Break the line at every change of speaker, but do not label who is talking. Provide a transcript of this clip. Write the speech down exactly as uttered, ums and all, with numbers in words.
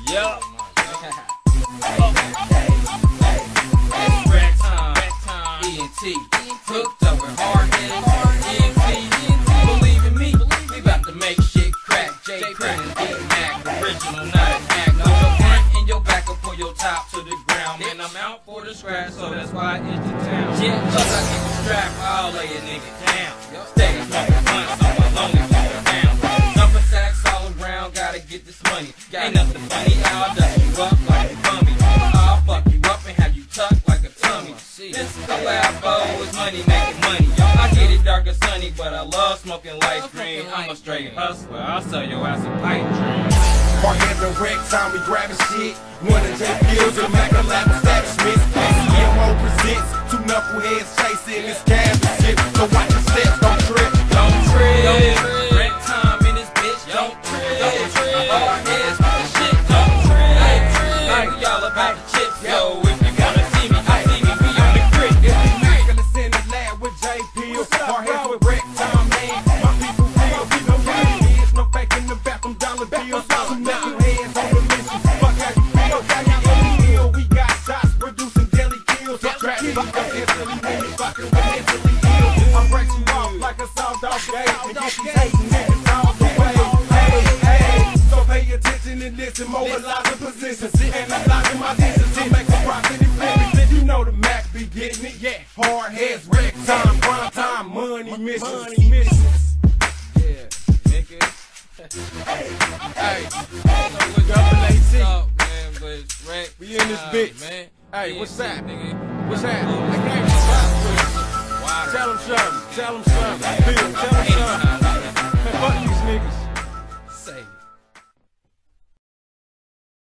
Yup. It's rap time. E N T. Hooked up with hard head. E N T. Believe in me. We about to make shit crack. J. Crack and Big Mac. Original, not an act. Put your front and your back up, pull your top to the ground. Man, I'm out for the scratch, so that's why I entered town. Yeah, plus I keep the strap, I'll lay a nigga down. Steady smoking blunts, so my lonely people down. Number sacks all around, gotta get this money. Ain't nothing funny, I'll dust you up like a bummy. I'll fuck you up and have you tucked like a tummy. This collabo is money making money. I get it dark or sunny, but I love smoking light green. I'm a straight hustler, I'll sell your ass a pipe dream.
Hard hands and wreck time, we grabbing shit. One of J. Fields and Mac a lab establishments. C M O presents two knuckleheads chasing this cash and shit. So watch your steps, don't trip.
Don't trip. Don't trip. Wreck time in this bitch. Don't trip. Don't trip. Hard heads with the shit. Don't trip. Don't trip. Like we all about the chips, yo. If you wanna see me, I see me. We on the grid.
It's immaculate in the lab with J. Fields. Hard hands with wreck time, man. My people real, we know what it is. No fake in the bathroom, dollar bills. Two knuckleheads on the mission. Fuck how you feel, how you feel. We got shots producing deadly kills. Trap fuck up instantly when you fucking with mentally ill. I break you off like a sound dog game and get these hating niggas all the way. Hey, hey, so pay attention and listen, mobilizing positions, analyzing my distance to make a profit and flip it. You know the Mac be getting it, yeah. Hard heads, wreck time, prime time, money missions, money missions.
Yeah, nigga.
Hey, hey, double A T.
Man, but it's wreck
We in this
time,
bitch.
man.
Hey, what's that?
Nigga.
What's that? I came from Tell him something. Tell him something. Bill, tell him something.